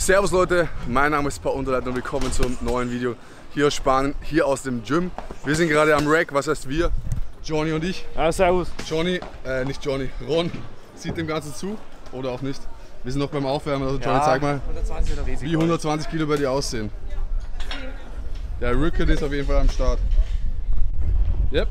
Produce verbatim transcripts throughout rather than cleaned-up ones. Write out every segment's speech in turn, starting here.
Servus Leute, mein Name ist Paul Unterleit und willkommen zum neuen Video hier aus Spanien, hier aus dem Gym. Wir sind gerade am Rack, was heißt wir? Johnny und ich. Ah, servus. Johnny, äh nicht Johnny, Ron sieht dem Ganzen zu oder auch nicht. Wir sind noch beim Aufwärmen, also Johnny, ja, zeig mal, hundertzwanzig oder wie hundertzwanzig Kilo bei dir aussehen. Der Rücken ist auf jeden Fall am Start. Yep.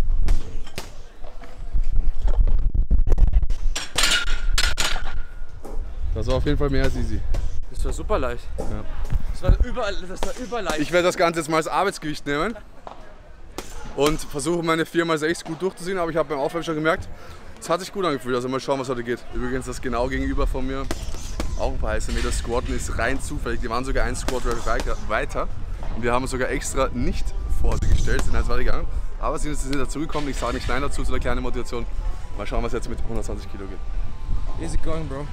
Das war auf jeden Fall mehr als easy. Das war super leicht. Ja. Das war überall, das war überall leicht. Ich werde das Ganze jetzt mal als Arbeitsgewicht nehmen und versuche meine vier mal sechs gut durchzuziehen, aber ich habe beim Aufwärmen schon gemerkt, es hat sich gut angefühlt, also mal schauen, was heute geht. Übrigens das genau gegenüber von mir, auch ein paar heiße Meter squatten, ist rein zufällig. Die waren sogar ein Squat weiter und wir haben sogar extra nicht vor sie gestellt, sind eins weitergegangen, aber sie sind dazugekommen, ich sage nicht nein dazu, zu der kleinen Motivation. Mal schauen, was jetzt mit hundertzwanzig Kilo geht. Easy going, bro.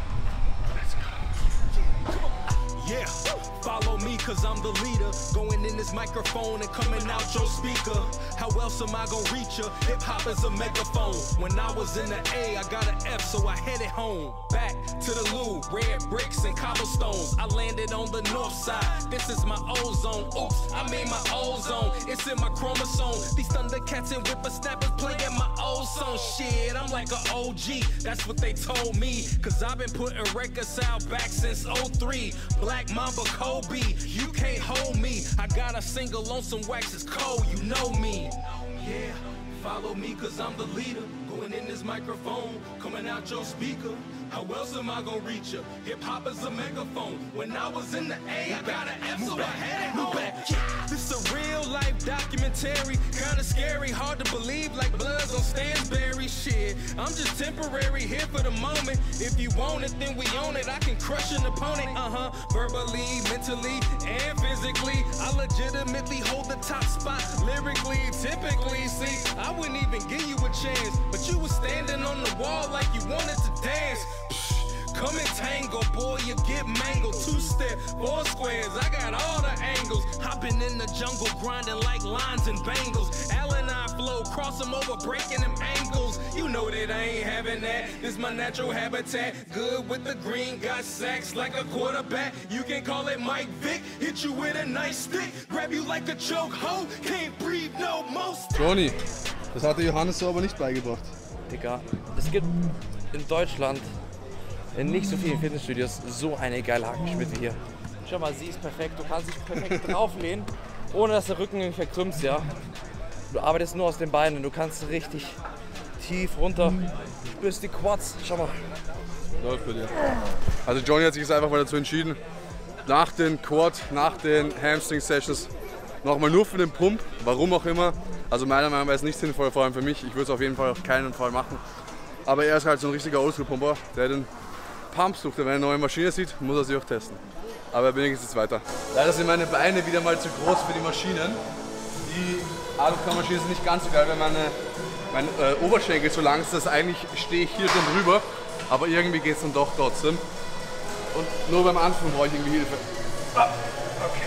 Yeah, follow me cause I'm the leader. Going in this microphone and coming out your speaker. How else am I gonna reach ya? Hip hop is a megaphone. When I was in the A, I got an F, so I headed home. Back to the Lou, red bricks and cobblestones. I landed on the north side. This is my ozone. Oops, I mean my ozone. It's in my chromosome. These Thundercats and whippersnappers playing my old song. Shit, I'm like a O G. That's what they told me. Cause I've been putting records out back since oh three. Black Mamba Kobe, you can't hold me. I got a single on some wax, it's cold, you know me. Yeah, follow me cause I'm the leader. Going in this microphone, coming out your speaker. How else am I gonna reach ya? Hip hop is a megaphone. When I was in the A, I got an F, so I had it home. Yeah, this a real life documentary. Kinda scary, hard to believe, like Bloods on Stansberry. Shit, I'm just temporary here for the moment. If you want it, then we own it. I can crush an opponent, uh-huh. Verbally, mentally, and physically. I legitimately hold the top spot lyrically. Typically, see, I wouldn't even give you a chance, but you was standing on the wall like you wanted to dance. Come and tangle, boy, you get mangled. Two step, four squares, I got all the angles. I've been in the jungle grinding like lines and bangles. Al and I flow, cross them over, breaking them ankles. You know that I ain't having that. This my natural habitat. Good with the green, got sacks like a quarterback. You can call it Mike Vick. Hit you with a nice stick, grab you like a choke hoe. Can't breathe no more. Johnny, das hat der Johannes so aber nicht beigebracht. Digga, es gibt in Deutschland in nicht so vielen Fitnessstudios so eine geile Hackenschmiede wie hier. Schau mal, sie ist perfekt. Du kannst dich perfekt drauflehnen, ohne dass der Rücken irgendwie verkrümmst, ja. Du arbeitest nur aus den Beinen. Du kannst richtig tief runter. Spürst die Quads. Schau mal. Läuft bei dir. Also Johnny hat sich jetzt einfach mal dazu entschieden, nach den Quad, nach den Hamstring Sessions nochmal nur für den Pump, warum auch immer. Also meiner Meinung nach ist es nicht sinnvoll, vor allem für mich. Ich würde es auf jeden Fall auf keinen Fall machen. Aber er ist halt so ein richtiger Oldschool-Pumper, der den Pump sucht. Wenn er eine neue Maschine sieht, muss er sie auch testen. Aber er benötigt jetzt weiter. Leider sind meine Beine wieder mal zu groß für die Maschinen. Die Alucard-Maschinen sind nicht ganz so geil, weil meine, mein äh, Oberschenkel so lang ist, dass eigentlich stehe ich hier drin drüber. Aber irgendwie geht es dann doch trotzdem. Und nur beim Anfang brauche ich irgendwie Hilfe. Ah, okay.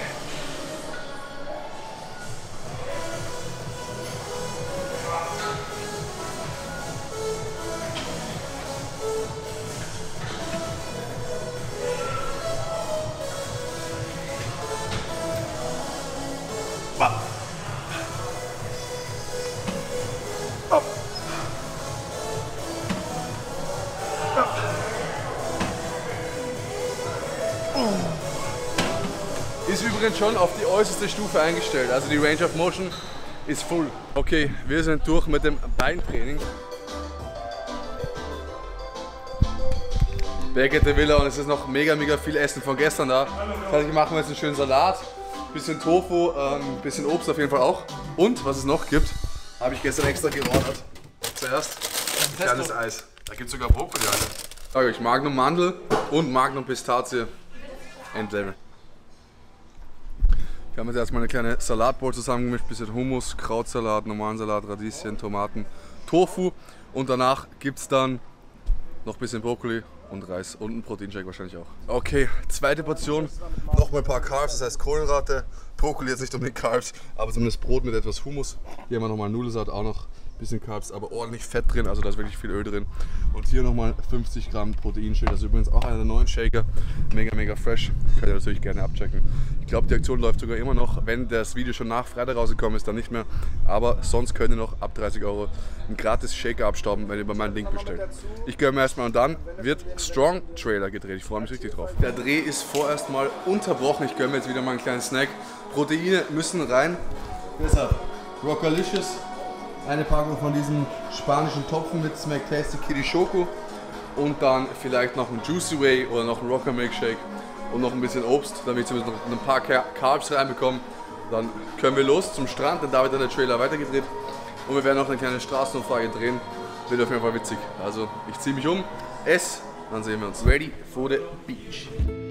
Ist übrigens schon auf die äußerste Stufe eingestellt, also die Range of Motion ist full. Okay, wir sind durch mit dem Beintraining. Back at the Villa und es ist noch mega mega viel Essen von gestern da. Das heißt, ich mache mir jetzt einen schönen Salat, bisschen Tofu, ein ähm, bisschen Obst auf jeden Fall auch. Und was es noch gibt, habe ich gestern extra geordert. Zuerst ein kleines Eis. Da gibt es sogar Brokkoli, Alter. Sag euch, Magnum Mandel und Magnum Pistazie. Endlevel. Ich habe jetzt erstmal eine kleine Salatbowl zusammengemischt, bisschen Hummus, Krautsalat, normalen Salat, Radieschen, Tomaten, Tofu und danach gibt es dann noch ein bisschen Brokkoli und Reis und einen Proteinshake wahrscheinlich auch. Okay, zweite Portion, nochmal ein paar Carbs, das heißt Kohlenhydrate, Brokkoli jetzt nicht um die Carbs, aber zumindest Brot mit etwas Hummus. Hier haben wir nochmal Nudelsalat auch noch bisschen Carbs, aber ordentlich Fett drin, also da ist wirklich viel Öl drin. Und hier nochmal fünfzig Gramm Proteinshake, das ist übrigens auch einer der neuen Shaker, mega mega fresh, könnt ihr natürlich gerne abchecken. Ich glaube, die Aktion läuft sogar immer noch, wenn das Video schon nach Freitag rausgekommen ist, dann nicht mehr, aber sonst könnt ihr noch ab dreißig Euro einen gratis Shaker abstauben, wenn ihr über meinen Link bestellt. Ich gönne mir erstmal und dann wird Strong Trailer gedreht, ich freue mich richtig drauf. Der Dreh ist vorerst mal unterbrochen, ich gönne mir jetzt wieder mal einen kleinen Snack. Proteine müssen rein, deshalb Rockalicious. Eine Packung von diesen spanischen Topfen mit Smack Tasty Kitty Schoko und dann vielleicht noch ein Juicy Whey oder noch ein Rocker Milkshake und noch ein bisschen Obst, damit ich zumindest noch ein paar Carbs reinbekomme. Dann können wir los zum Strand, denn da wird dann der Trailer weitergedreht und wir werden noch eine kleine Straßenumfrage drehen. Wird auf jeden Fall witzig. Also ich ziehe mich um, esse, dann sehen wir uns. Ready for the beach.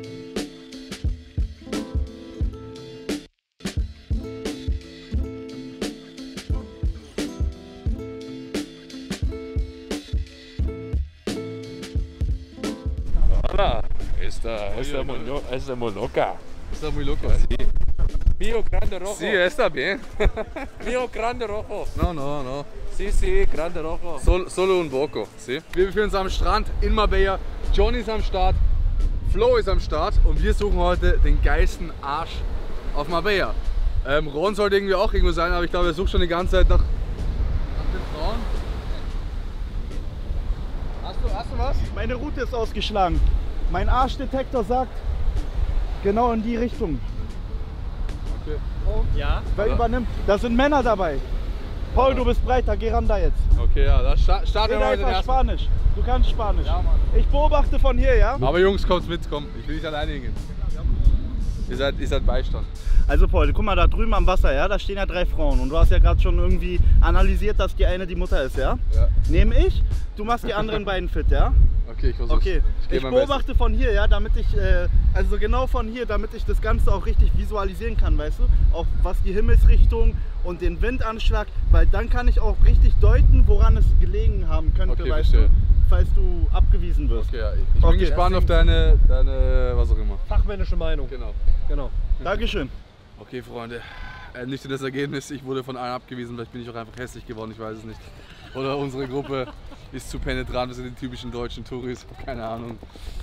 Esta, esta, muy, esta muy loca. Está muy loco. Sí. Mio grande rojo. Sí, está bien. Mio grande rojo. No, no, no. Sí, sí, grande rojo. Sol, solo un poco. Sí. Wir befinden uns am Strand in Marbella. Johnny ist am Start, Flo ist am Start und wir suchen heute den geilsten Arsch auf Marbella. Ähm, Ron sollte irgendwie auch irgendwo sein, aber ich glaube, er sucht schon die ganze Zeit nach, nach den Frauen. Hast du, hast du was? Meine Route ist ausgeschlagen. Mein Arschdetektor sagt genau in die Richtung. Okay. Ja? Wer ja. übernimmt? Da sind Männer dabei. Paul, ja. Du bist breiter, geh ran da jetzt. Okay, ja, da sta starten wir mal den ersten. Spanisch. Du kannst Spanisch. Ja, Mann. Ich beobachte von hier, ja? Aber Jungs, kommt mit, komm. Ich will nicht alleine hingehen. Ihr seid, ihr seid Beistand. Also Paul, guck mal da drüben am Wasser, ja? Da stehen ja drei Frauen und du hast ja gerade schon irgendwie analysiert, dass die eine die Mutter ist, ja? Ja. Nehme ich, du machst die anderen beiden fit, ja? Okay, ich versuch's. Okay, ich, ich beobachte Bestes. von hier, ja, damit ich, äh, also genau von hier, damit ich das Ganze auch richtig visualisieren kann, weißt du? Auch was die Himmelsrichtung und den Windanschlag, weil dann kann ich auch richtig deuten, woran es gelegen haben könnte, okay, weißt verstehe. du? Falls du abgewiesen wirst. Okay, ja, ich bin okay. gespannt auf deine, deine, was auch immer. Fachmännische Meinung. Genau. Genau. Dankeschön. Okay, Freunde, ernüchterndes Ergebnis. Ich wurde von allen abgewiesen, vielleicht bin ich auch einfach hässlich geworden, ich weiß es nicht. Oder unsere Gruppe ist zu penetrant, wir sind die typischen deutschen Touris, keine Ahnung.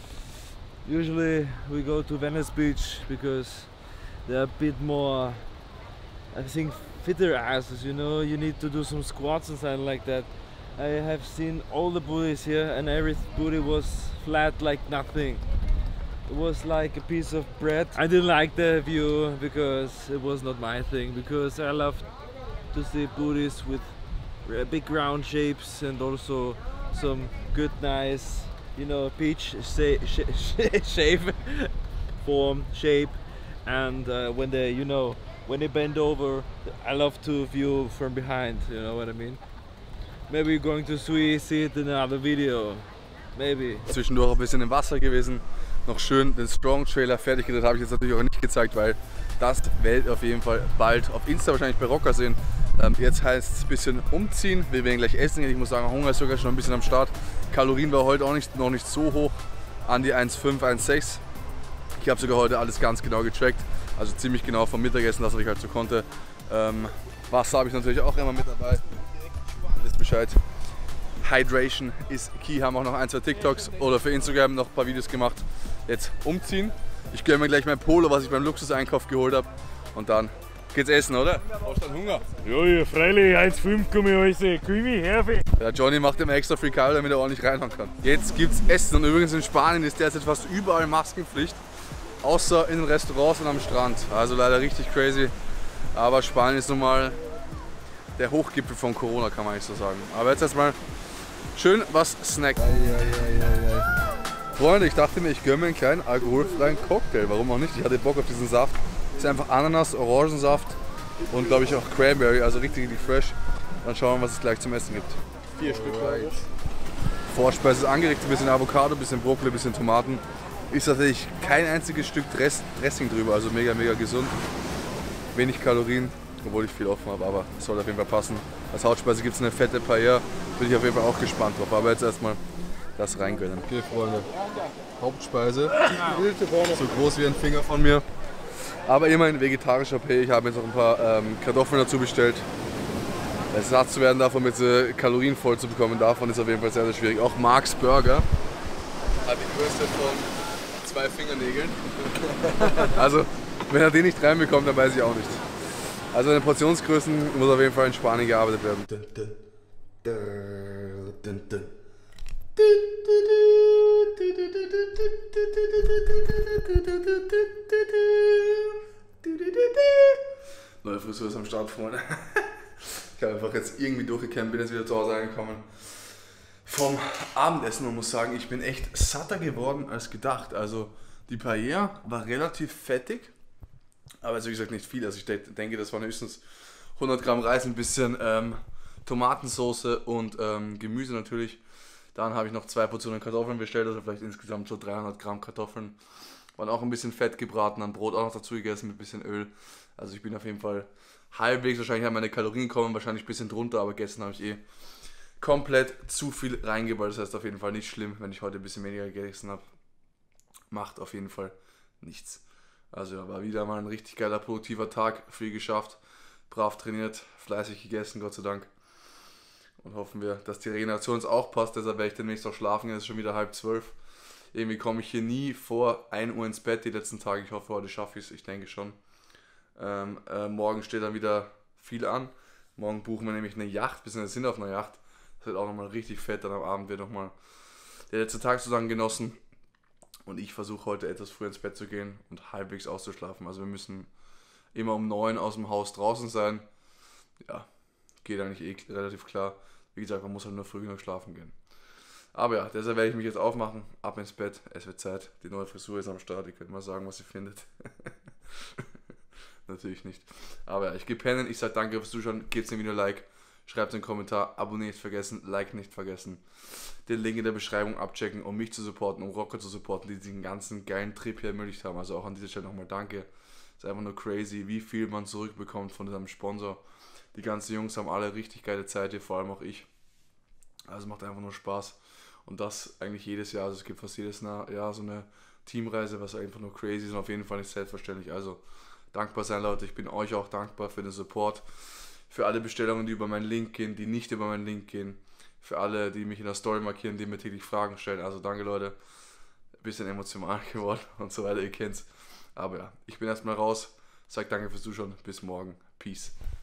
Usually we go to Venice Beach because they're a bit more, I think, fitter asses, you know, you need to do some squats and something like that. I have seen all the booties here and every booty was flat like nothing. It was like a piece of bread. I didn't like the view because it was not my thing, because I love to see booties with big round shapes and also some good nice, you know, peach shape, form, shape, and uh, when they, you know, when they bend over, I love to view from behind, you know what I mean? Maybe you're going to see, see it in another video, maybe. Zwischendurch ein bisschen im Wasser gewesen, noch schön den Strong Trailer fertig gedreht, habe ich jetzt natürlich auch nicht gezeigt, weil das werdet ihr auf jeden Fall bald auf Insta wahrscheinlich bei Rocker sehen. Ähm, jetzt heißt es ein bisschen umziehen, wir werden gleich essen gehen. Ich muss sagen, Hunger ist sogar schon ein bisschen am Start. Kalorien war heute auch nicht, noch nicht so hoch, an die eins Komma fünf, eins Komma sechs. Ich habe sogar heute alles ganz genau getrackt, also ziemlich genau vom Mittagessen, das was ich halt so konnte. Ähm, Wasser habe ich natürlich auch immer mit dabei. Wisst Bescheid. Hydration ist key, haben auch noch ein, zwei TikToks oder für Instagram noch ein paar Videos gemacht. Jetzt umziehen. Ich gönne mir gleich mein Polo, was ich beim Luxuseinkauf geholt habe. Und dann geht's essen, oder? Brauchst du dann Hunger? Ja, ja, freilich, eins Komma fünf komme ich alles. Kümi, Herfe. Ja, Johnny macht immer extra Free Carbo, damit er ordentlich reinhauen kann. Jetzt gibt's Essen und übrigens in Spanien ist derzeit fast überall Maskenpflicht. Außer in den Restaurants und am Strand. Also leider richtig crazy. Aber Spanien ist nun mal der Hochgipfel von Corona, kann man nicht so sagen. Aber jetzt erstmal schön was snacken. Freunde, ich dachte mir, ich gönne mir einen kleinen alkoholfreien Cocktail. Warum auch nicht? Ich hatte Bock auf diesen Saft. Das ist einfach Ananas, Orangensaft und glaube ich auch Cranberry, also richtig, richtig fresh. Dann schauen wir, was es gleich zum Essen gibt. Vier Stück. Right. Vorspeise ist angerichtet, ein bisschen Avocado, ein bisschen Brokkoli, ein bisschen Tomaten. Ist tatsächlich kein einziges Stück Dress Dressing drüber, also mega, mega gesund. Wenig Kalorien, obwohl ich viel offen habe, aber es soll auf jeden Fall passen. Als Hauptspeise gibt es eine fette Paella, bin ich auf jeden Fall auch gespannt drauf. Aber jetzt erstmal das reingönnen. Okay, Freunde. Hauptspeise. So groß wie ein Finger von mir. Aber immerhin vegetarischer Paella. Ich habe jetzt noch ein paar ähm, Kartoffeln dazu bestellt. satt zu werden davon, mit äh, Kalorien voll zu bekommen, davon ist auf jeden Fall sehr, sehr schwierig. Auch Marks Burger hat die Größe von zwei Fingernägeln. Also, wenn er den nicht reinbekommt, dann weiß ich auch nicht. Also, in den Portionsgrößen muss auf jeden Fall in Spanien gearbeitet werden. Neue Frisur ist am Start, Freunde. Ich habe einfach jetzt irgendwie durchgekämpft, bin jetzt wieder zu Hause angekommen. Vom Abendessen und muss sagen, ich bin echt satter geworden als gedacht. Also die Paella war relativ fettig, aber also wie gesagt nicht viel. Also ich denke, das waren höchstens hundert Gramm Reis, ein bisschen ähm, Tomatensauce und ähm, Gemüse natürlich. Dann habe ich noch zwei Portionen Kartoffeln bestellt, also vielleicht insgesamt so dreihundert Gramm Kartoffeln. Waren auch ein bisschen fett gebraten, dann Brot auch noch dazu gegessen mit ein bisschen Öl. Also ich bin auf jeden Fall halbwegs, wahrscheinlich haben meine Kalorien gekommen, wahrscheinlich ein bisschen drunter, aber gestern habe ich eh komplett zu viel reingeballt. Das heißt auf jeden Fall nicht schlimm, wenn ich heute ein bisschen weniger gegessen habe. Macht auf jeden Fall nichts. Also ja, war wieder mal ein richtig geiler, produktiver Tag, viel geschafft, brav trainiert, fleißig gegessen, Gott sei Dank. Und hoffen wir, dass die Regeneration uns auch passt, deshalb werde ich demnächst auch schlafen, es ist schon wieder halb zwölf. Irgendwie komme ich hier nie vor ein Uhr ins Bett die letzten Tage, ich hoffe heute schaffe ich es, ich denke schon. Ähm, äh, morgen steht dann wieder viel an. Morgen buchen wir nämlich eine Yacht, wir sind auf einer Yacht. Das wird auch nochmal richtig fett, dann am Abend wird nochmal der letzte Tag zusammen genossen. Und ich versuche heute etwas früher ins Bett zu gehen und halbwegs auszuschlafen. Also wir müssen immer um neun aus dem Haus draußen sein. Ja, geht eigentlich eh relativ klar. Wie gesagt, man muss halt nur früh genug schlafen gehen. Aber ja, deshalb werde ich mich jetzt aufmachen, ab ins Bett, es wird Zeit. Die neue Frisur ist am Start, ihr könnt mal sagen, was ihr findet. Natürlich nicht. Aber ja, ich gehe pennen, ich sage danke fürs Zuschauen, gebt dem Video ein Like, schreibt einen Kommentar, Abo nicht vergessen, Like nicht vergessen. Den Link in der Beschreibung abchecken, um mich zu supporten, um Rocker zu supporten, die diesen ganzen geilen Trip hier ermöglicht haben. Also auch an dieser Stelle nochmal danke. Ist einfach nur crazy, wie viel man zurückbekommt von diesem Sponsor. Die ganzen Jungs haben alle richtig geile Zeit hier, vor allem auch ich. Also macht einfach nur Spaß. Und das eigentlich jedes Jahr. Also es gibt fast jedes Jahr so eine Teamreise, was einfach nur crazy ist und auf jeden Fall nicht selbstverständlich. Also dankbar sein, Leute. Ich bin euch auch dankbar für den Support. Für alle Bestellungen, die über meinen Link gehen, die nicht über meinen Link gehen. Für alle, die mich in der Story markieren, die mir täglich Fragen stellen. Also danke, Leute. Ein bisschen emotional geworden und so weiter, ihr kennt's. Aber ja, ich bin erstmal raus. Sag danke fürs Zuschauen. Bis morgen. Peace.